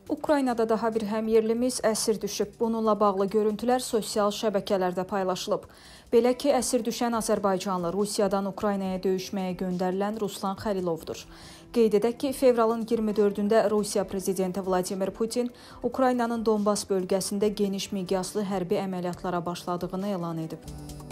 Ukraynada daha bir həmyerlimiz əsir düşüb. Bununla bağlı görüntülər sosial şəbəkələrdə paylaşılıb. Belə ki, əsir düşən Azərbaycanlı Rusiyadan Ukraynaya döyüşməyə göndərilən Ruslan Xəlilovdur. Qeyd edək ki, fevralın 24-də Rusiya prezidenti Vladimir Putin Ukraynanın Donbas bölgəsində geniş miqyaslı hərbi əməliyyatlara başladığını elan edib.